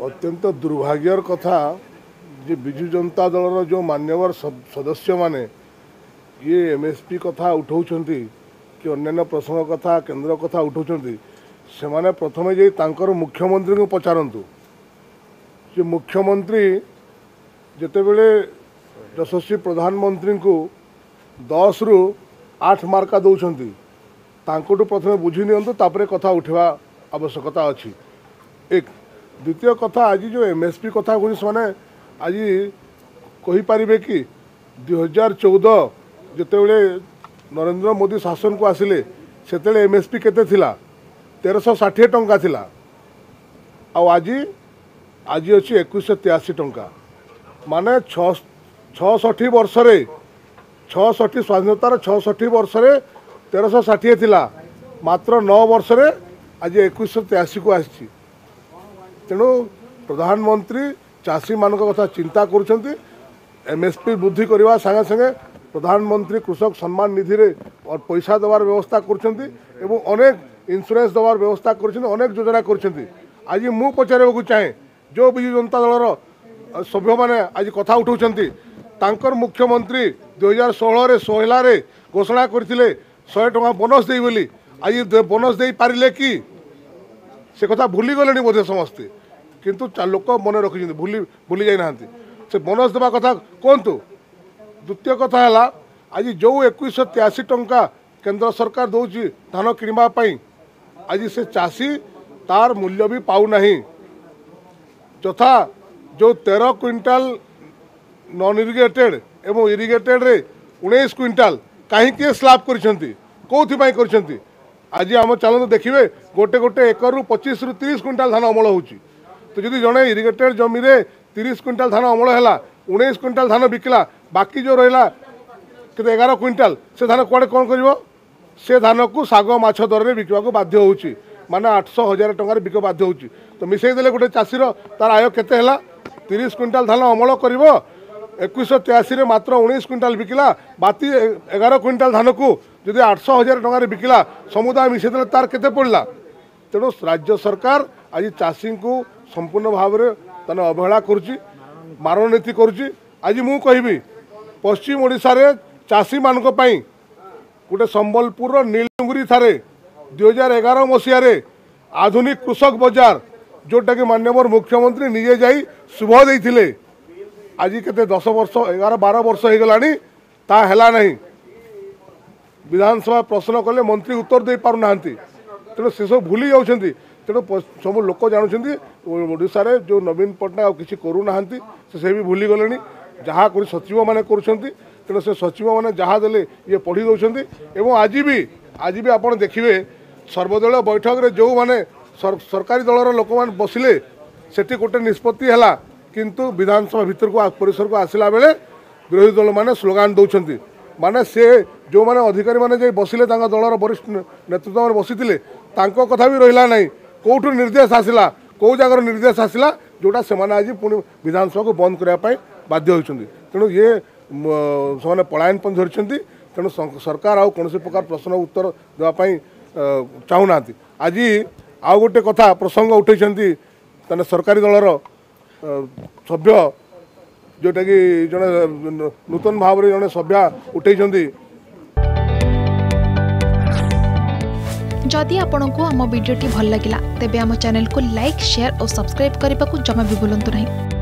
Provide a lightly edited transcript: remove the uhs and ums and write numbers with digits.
अत्यंत दुर्भाग्यर कथा जे बिजु जनता दलर जो मान्यवर सदस्य माने ये एमएसपी कथा उठाउछंती कि अन्य प्रसंग कथा केंद्र कथा उठाउछंती से माने प्रथमे जे तांकर मुख्यमंत्री को पचारंतु जे मुख्यमंत्री जेतेबेले यशस्वी प्रधानमंत्री को 10 रु 8 मार्का दौरान तांकोटू प्रथमे बुझी नियंतु तापरे कथा उठवा आवश्यकता अच्छी। एक द्वितीय कथा आज जो एमएसपी कथा को माने आज कहीपर कि 2014 जितेबले नरेंद्र मोदी शासन को आसिले से एमएसपी केते थिला 1360 टंका थिला आज आज अच्छी 2183 टंका माने 66 वर्ष 66 स्वाधीनतार 66 वर्ष 1360 थिला मात्र 9 वर्ष आज 2183 को आसी। तेणु प्रधानमंत्री चाषी मान कथा चिंता करुँच एमएसपी वृद्धि करने संगे संगे प्रधानमंत्री कृषक सम्मान निधि रे और पैसा देवार व्यवस्था करुँच अनेक इंश्योरेंस देवार व्यवस्था करेक योजना कर। आज मु पचारे चाहे जो बिजु जनता दलर सभ्य मैंने आज कथा उठाउछंती तांकर मुख्यमंत्री 2016 रे 16 घोषणा करथिले 100 टंका बोनस देई बोली आज बोनस दे पारिले कि से कथा भूली गले बोधे समस्ते किंतु लोक मन रखी भूली जाई नांती से बोनस देवा कथा कहतु। द्वितीय कथा है आज जो 2183 टंका केंद्र सरकार दौची धान किणवाई आज से चाषी तार मूल्य भी पाऊ नहीं यथा जो 13 क्विंटाल नॉन इरिगेटेड एवं इरिगेटेड रे 19 क्विंटाल कहीं स्लाब कर आज आम चलते देखिए गोटे गोटे एकर 25 रु 30 क्विंटाल धान अमल होची तो जदि जड़े इरिगेटेड जमी रे 30 क्विंटाल धान अमल है 19 क्विंटाल धान बिकला बाकी जो रहा कि 11 क्विंटाल से धान कुआड़े कौन कर से धान को साग माछ दर में बिकवा बाध्य होची माने 800,000 टंकार बिक बाध्य होची तो मिसई देले गोटे चाषीर तार आय केते हला 30 क्विंटाल धान अमल करिवो 2183 रे मात्र 19 क्विंटाल बिकला बाकी 11 क्विंटाल धान को जदि 800,000 टंकार बिकला समुदाय मिसई देले तार केते पड़ला। तेणु राज्य सरकार आज चाषी को संपूर्ण भाव में अवहेला करुच्ची मारणनीति करुच्ची। आज मु कहबी पश्चिम ओडिशा रे चाषी मानक पई गोटे संबलपुर नीलडुंगरी थारे 2011 मसीह आधुनिक कृषक बजार जोटा कि माननीय मुख्यमंत्री निजे जाई शुभ देइथिले आज केते 10 वर्ष 11-12 वर्ष हो गलानी ता हैला नहीं विधानसभा प्रश्न कले मंत्री उत्तर दे पारु नाहंती तेणु से सब भूली जाउछंती। तेणु सब लोक जानुछंती ओडिशा रे जो नवीन पट्टनायक किसी करू नाहंती से भी भूली गलेनी जहाँ कर सचिव माने करुछंती तेणु से सचिव माने जहाँ देले ये पढ़ी दउछंती एवं आज भी आपण देखिए सर्वदलीय बैठक रे जो माने सरकारी दलर लोक मैंने बसिले सेठी गोटे निष्पत्ति है किंतु विधानसभा भीतर को परिसर को आसला बेले विरोधी दल माने स्लोगान दौरान माने से जो माने अधिकारी माने जे बसिले दलर वरिष्ठ नेतृत्व में बसीथिले तांको कथा भी रहिला नहीं कोठु निर्देश आसिला कौ जगार निर्देश आसिला जोटा से माने आज पुणी विधानसभा को बंद करने बाध्य होइछंती। तेणु ये से पलायन पण धरिछंती तेणु सरकार आउ कौन प्रकार प्रश्न उत्तर देवाई चाहूना। आज आउ गोटे कथा प्रसंग उठे सरकारी दलर सभ्य जोटा कि जड़े नूतन भाव में जड़े सभ्या उठे। जदि आपंक आम भिडी भल लगा तेब आम चैनल को लाइक शेयर और सब्सक्राइब करने को जमा भी भूलु नहीं।